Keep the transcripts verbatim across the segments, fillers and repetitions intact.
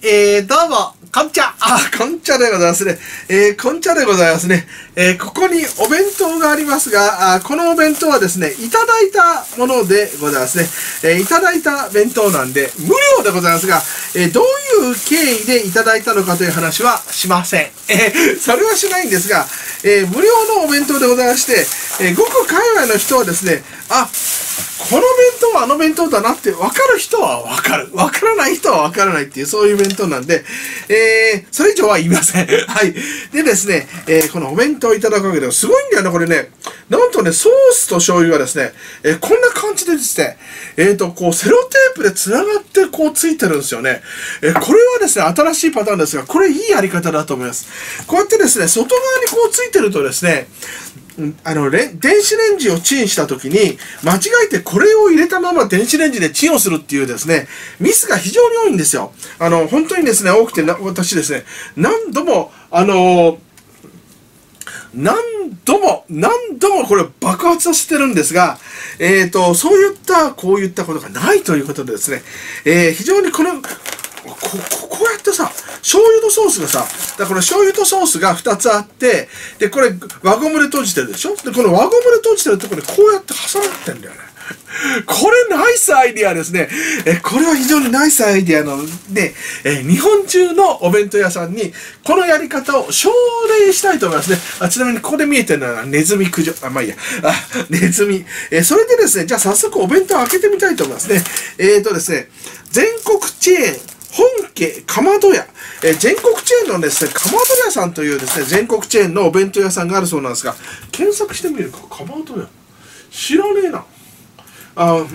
えー、どうも、こんちゃ、あ、こんちゃでございますね。えー、こんちゃでございますね。えー、ここにお弁当がありますが、あ、このお弁当はですね、いただいたものでございますね。えー、いただいた弁当なんで、無料でございますが、えー、どういう経緯でいただいたのかという話はしません。えー、それはしないんですが、えー、無料のお弁当でございまして、えー、ごく界隈の人はですね、あ、この弁当はあの弁当だなって分かる人は分かる。分からない人は分からないっていう、そういう弁当なんで、えー、それ以上は言いません。はい。でですね、えー、このお弁当をいただくわけですごいんだよね、これね。なんとね、ソースと醤油がですね、えー、こんな感じでですね、えーと、こう、セロテープで繋がってこうついてるんですよね。えー、これはですね、新しいパターンですが、これいいやり方だと思います。こうやってですね、外側にこうついてるとですね、あの、電子レンジをチンしたときに、間違えてこれを入れたまま電子レンジでチンをするっていうですね、ミスが非常に多いんですよ。あの、本当にですね、多くてな、私ですね、何度も、あのー、何度も、何度もこれを爆発させてるんですが、えっと、そういった、こういったことがないということでですね、えー、非常にこの、こ, ここうやってさ、醤油とソースがさ、だからこの醤油とソースがふたつあって、で、これ輪ゴムで閉じてるでしょ。で、この輪ゴムで閉じてるところでこうやって挟まってんだよね。これナイスアイディアですね。え、これは非常にナイスアイディアなので、え、日本中のお弁当屋さんにこのやり方を奨励したいと思いますね。あ、ちなみにここで見えてるのはネズミ駆除。あ、まあいいや。あ、ネズミ。え、それでですね、じゃあ早速お弁当を開けてみたいと思いますね。えーとですね、全国チェーン、本家かまど屋、えー、全国チェーンのですね、かまど屋さんというですね、全国チェーンのお弁当屋さんがあるそうなんですが、検索してみるか、かまど屋。知らねえな。あ、うん。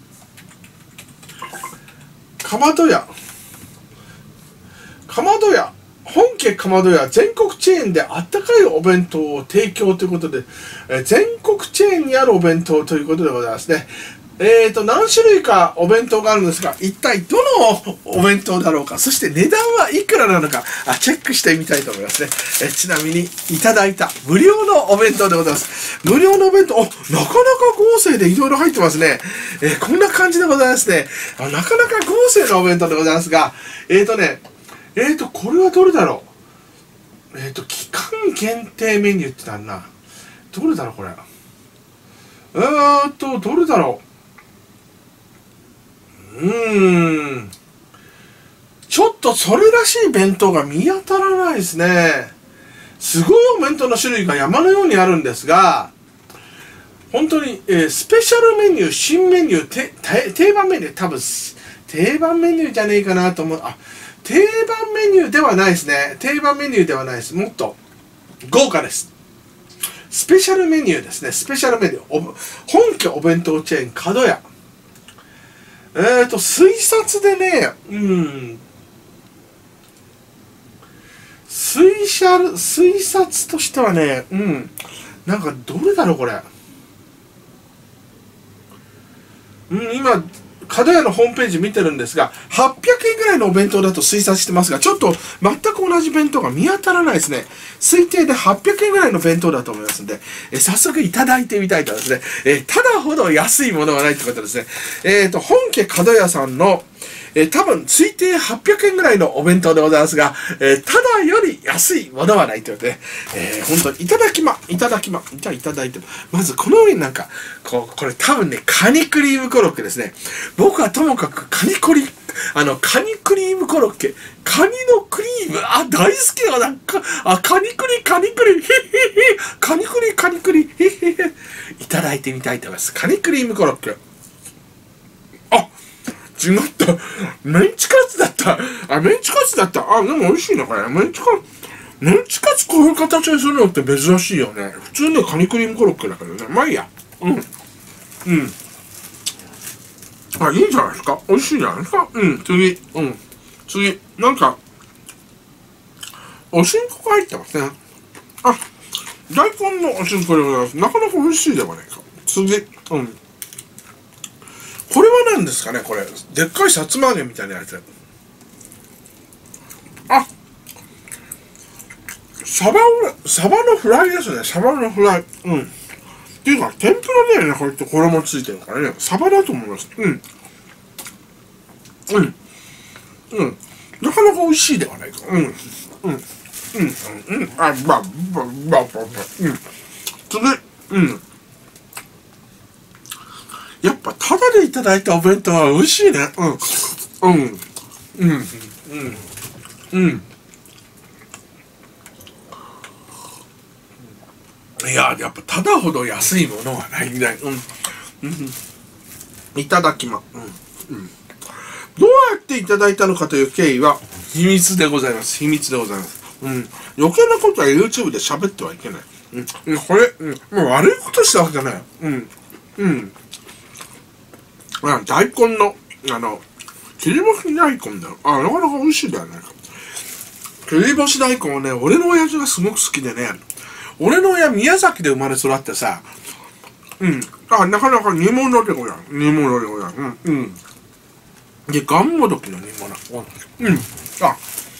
かまど屋。かまど屋。本家かまど屋、全国チェーンであったかいお弁当を提供ということで、えー、全国チェーンにあるお弁当ということでございますね。えーと、何種類かお弁当があるんですが、一体どのお弁当だろうか、そして値段はいくらなのか、あ、チェックしてみたいと思いますね。えちなみに、いただいた無料のお弁当でございます。無料のお弁当、お、なかなか豪勢でいろいろ入ってますね。えー、こんな感じでございますね。あ、なかなか豪勢なお弁当でございますが、えーとね、えーと、これはどれだろう。えーと、期間限定メニューってなんな。どれだろう、これ。えーと、どれだろう。うーん。ちょっとそれらしい弁当が見当たらないですね。すごいお弁当の種類が山のようにあるんですが、本当に、えー、スペシャルメニュー、新メニュー、て定番メニュー、多分、定番メニューじゃねえかなと思う。あ、定番メニューではないですね。定番メニューではないです。もっと豪華です。スペシャルメニューですね。スペシャルメニュー。お本家お弁当チェーン、かどや。えーと、推察でね、うん。推察、推察としてはね、うん。なんか、どれだろう、これ。うん、今、かどやのホームページ見てるんですが、はっぴゃくえんぐらいのお弁当だと推察してますが、ちょっと全く同じ弁当が見当たらないですね。推定ではっぴゃくえんぐらいの弁当だと思いますんで、え早速いただいてみたいとですね、えただほど安いものはないってことですね。えっと、本家かどやさんの、えー、多分、推定はっぴゃくえんぐらいのお弁当でございますが、えー、ただより安いものはないということで、えー、本当にいただきま、いただきま、じゃあいただいて、まずこの上になんか、こう、これ多分ね、カニクリームコロッケですね。僕はともかくカニコリ、あの、カニクリームコロッケ、カニのクリーム、あ、大好きだ、なんか、あ、カニクリ、カニクリ、へへへ、カニクリ、カニクリ、へへへ、いただいてみたいと思います。カニクリームコロッケ。あ、違った。メンチカツだった。あ、メンチカツだった。あ、でも美味しいな、これ。メンチカツ、メンチカツこういう形にするのって珍しいよね。普通ね、カニクリームコロッケだからね。まあいいや。うん。うん。あ、いいんじゃないですか。美味しいんじゃないですか。うん、次。うん。次。なんか、おしんこが入ってますね。あ、大根のおしんこでございます。なかなか美味しいではないか。次。うん。これは何ですかね、これ。でっかいさつま揚げみたいなやつ。あ、サバを、サバのフライですね。サバのフライ。うん。っていうか、天ぷらだよね、こうやって衣ついてるからね。サバだと思います。うん。うん。うん。 なかなか美味しいではないか。うん。うん。うん。うん。あ、ば、ば、ば、ば、ば、うん。次、うん。やっぱ、ただでいただいたお弁当は美味しいね。うん。うん。うん。うん。うん。いや、やっぱ、ただほど安いものはないんだよ。うん。うん。いただきま。うん。うん。どうやっていただいたのかという経緯は、秘密でございます。秘密でございます。うん。余計なことは YouTube で喋ってはいけない。うん。これ、うん。もう悪いことしたわけじゃない。うん。うん。あ、大根の、あの、切り干し大根だよ。あ、なかなか美味しいだよね。切り干し大根はね、俺の親父がすごく好きでね、俺の親宮崎で生まれ育ってさ、うん。あ、なかなか煮物でござる。煮物でござる。うん。うん。で、がんもどきの煮物。うん。あ、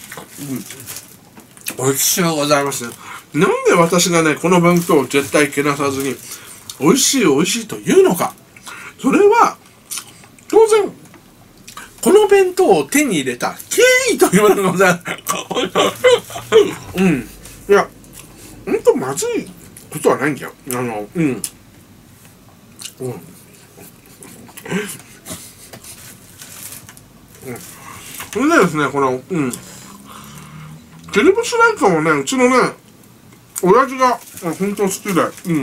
うん。美味しいございますね。なんで私がね、この弁当を絶対けなさずに、美味しい美味しいと言うのか。それは、当然、この弁当を手に入れた経緯というものがございます。うん。いや、ほんとまずいことはないんだよ。あの、うん。うん。うん。それでですね、この、うん。切り干し大根はね、うちのね、親父が、本当好きで、うん。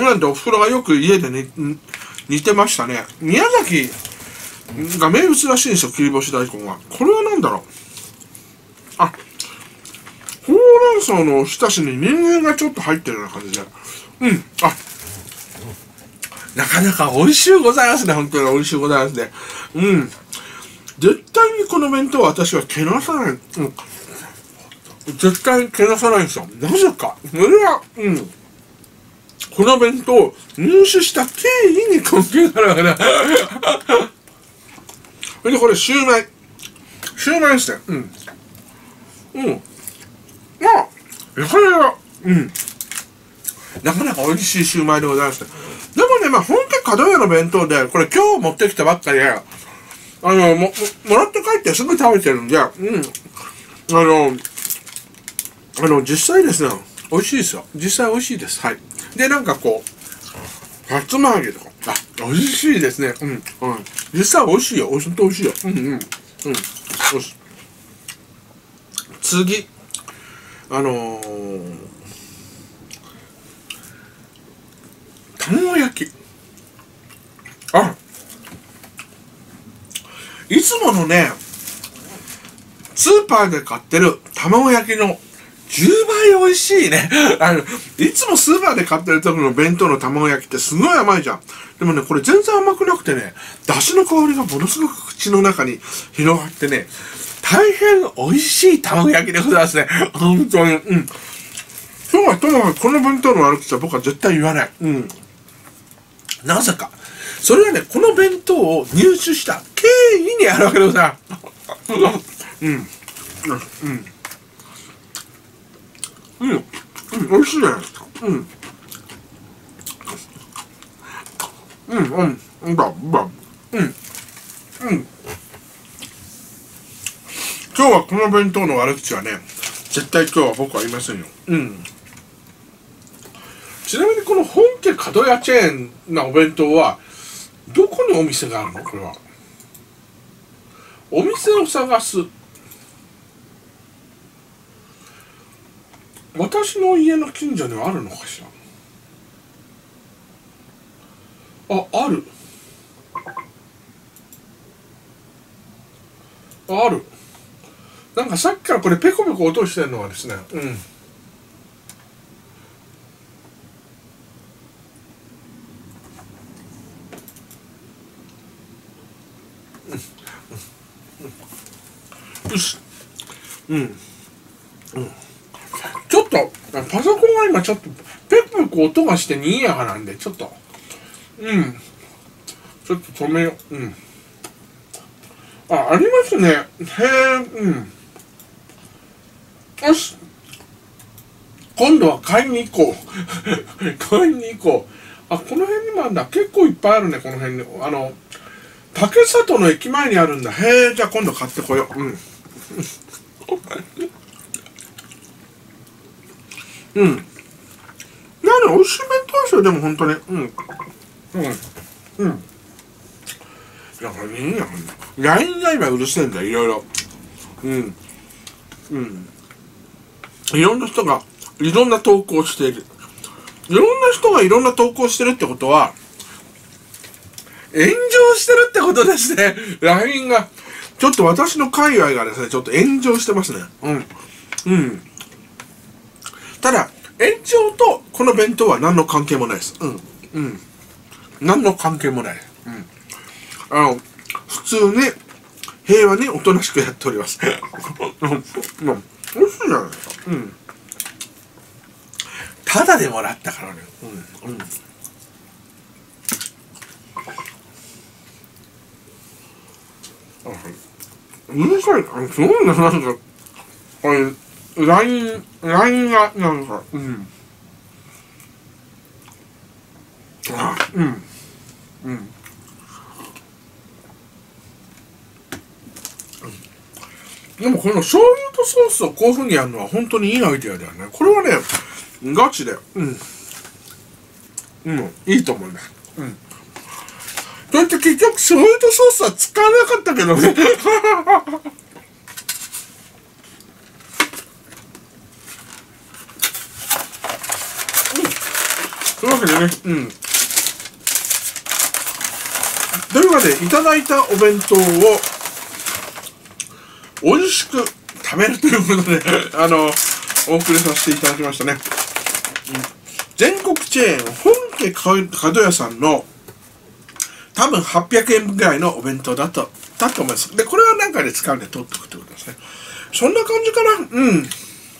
なんでお袋がよく家でね、煮てましたね。宮崎が名物らしいんですよ、切り干し大根は。これは何だろう。あ、ほうれん草のおひたしに人参がちょっと入ってるような感じで。うん。あ、なかなか美味しゅうございますね。本当に美味しゅうございますね。うん。絶対にこの弁当は私はけなさない。うん。絶対にけなさないんですよ。なぜか。それは、うん。この弁当を入手した経緯に関係があるわけだ。それでこれ、シューマイ。シューマイですね。うん。うん。まあ、なかなか、うん。なかなか美味しいシューマイでございますね。でもね、まあ、本家角屋の弁当で、これ今日持ってきたばっかりで、あの、も、も、もらって帰ってすぐ食べてるんで、うん。あの、あの、実際ですね、美味しいですよ。実際美味しいです。はい。で、なんかこう、さつま揚げとか、あ、美味しいですね。うん。うん。実際美味しいよ。ほんと美味しいよ。うんうん。うん。よし。次。あのー、卵焼き。あ、いつものね、スーパーで買ってる卵焼きのじゅうばい美味しいね。あの、いつもスーパーで買ってる時の弁当の卵焼きってすごい甘いじゃん。でもね、これ全然甘くなくてね、出汁の香りがものすごく口の中に広がってね、大変美味しい卵焼きでございますね。本当に。うん。今日はともかくこの弁当の悪口は僕は絶対言わない。うん。なぜか。それはね、この弁当を入手した経緯にあるわけでございます。うん。うん。うん。うん。美味しいじゃないですか。うん。うん。うん。うん。ば、ば。うん。うん。今日はこの弁当の悪口はね、絶対今日は僕は言いませんよ。うん。ちなみにこの本家角屋チェーンなお弁当は、どこにお店があるのこれは。お店を探す。私の家の近所にはあるのかしら。あ、ある。ある。なんかさっきからこれペコペコ音してるのはですね、うん。よし。うん。うん。ちょっと、パソコンが今ちょっと、ペコペコ音がしてにぎやかなんで、ちょっと、うん。ちょっと止めよう。うん。あ、ありますね。へえ、うん。よし。今度は買いに行こう。買いに行こう。あ、この辺にもあるんだ。結構いっぱいあるね、この辺に。あの、 竹里の駅前にあるんだ。へえ、じゃあ今度買ってこよう。うん。うん。なんで美味しい弁当ですよ、でも本当に。うん。うん。うん。いや、これいいや。ライン が今うるせえんだよ、いろいろ。うん。うん。いろんな人が、いろんな投稿をしている。いろんな人がいろんな投稿してるってことは、炎上してるってことですね。ライン が。ちょっと私の界隈がですね、ちょっと炎上してますね。うん。うん。ただ、炎上とこの弁当は何の関係もないです。うん。うん。何の関係もない。うん。あの、普通に、平和におとなしくやっております。うん。美味しいじゃないですか。うん。ただでもらったからね。うん。うん。うるさいか、すごいな、なんか、これ、ライン、ラインが、なんか、うん。あ、うん。うん。でもこの醤油とソースをこういう風にやるのは本当にいいアイデアだよね。これはね、ガチで、うん。うん、いいと思います。うん。それって結局醤油とソースは使わなかったけどね。というわけでね、うん。というわけで、いただいたお弁当を、美味しく食べるということで、あの、お送りさせていただきましたね。うん、全国チェーン、本家角屋さんの、多分はっぴゃくえんぐらいのお弁当だと、だと思います。で、これはなんかで使うんで取っておくってことですね。そんな感じかな。うん。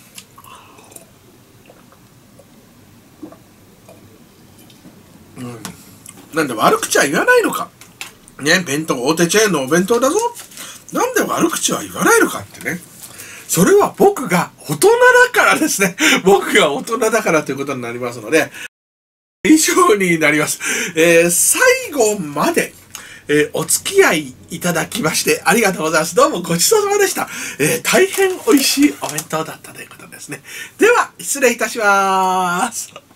うん。なんで悪口は言わないのか。ね、弁当、大手チェーンのお弁当だぞ。なんで悪口は言わないのかってね。それは僕が大人だからですね。僕が大人だからということになりますので、以上になります。えー、最後まで、えー、お付き合いいただきましてありがとうございます。どうもごちそうさまでした。えー、大変美味しいお弁当だったということですね。では、失礼いたします。